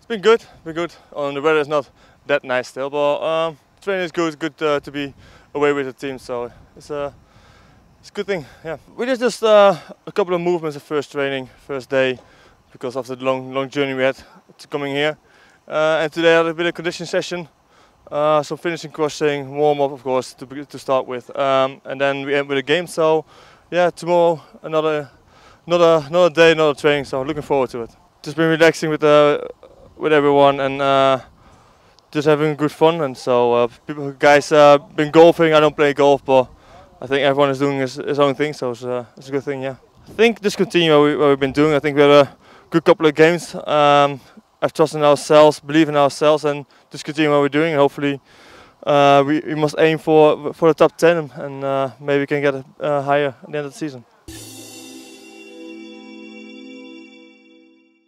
It's been good. The weather is not that nice still, but training is good. Good to be away with the team, so it's a good thing. Yeah, we did just a couple of movements at first training, first day, because of the long journey we had to coming here. And today I had a bit of conditioning session, some finishing crossing, warm up of course to start with, and then we end with a game. So yeah, tomorrow another day, another training. So looking forward to it. Just been relaxing with everyone and just having good fun. And so guys been golfing. I don't play golf, but I think everyone is doing his own thing, so it's a good thing. Yeah, I think just continue what we've been doing. I think we had a good couple of games. I've trusted in ourselves, believe in ourselves, and just continue what we're doing. And hopefully, we must aim for the top 10, and maybe we can get higher at the end of the season.